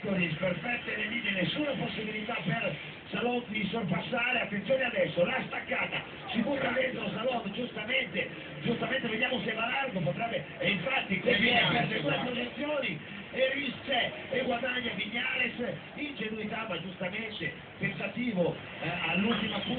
Pettoris, perfette le linee, nessuna possibilità per Salon di sorpassare. Attenzione adesso, la staccata, si butta dentro Salon, giustamente vediamo se va largo, potrebbe, e infatti così perde due posizioni e rischia e guadagna Vignales, ingenuità ma giustamente tentativo all'ultima curva.